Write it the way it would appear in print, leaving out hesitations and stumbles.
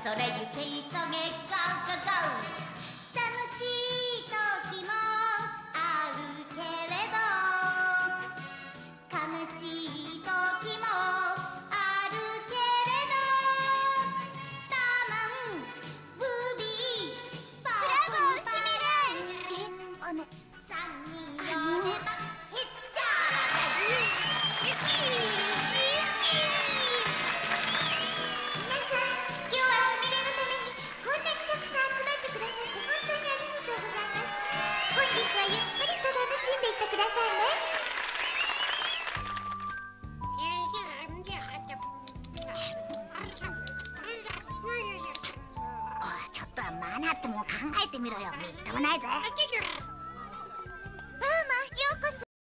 それゆけ急げゴーゴーゴー。楽しい時もあるけれど、悲しい時もあるけれど、タマンブビーパープブラボースミル。 3人呼べばヘッチャー。 皆さん、今日はスミレのためにこんなにたくさん集まってくださって本当にありがとうございます。本日はゆっくりと楽しんでいってくださいね。 おい、ちょっとマナーってもう考えてみろよ。みっともないぜ。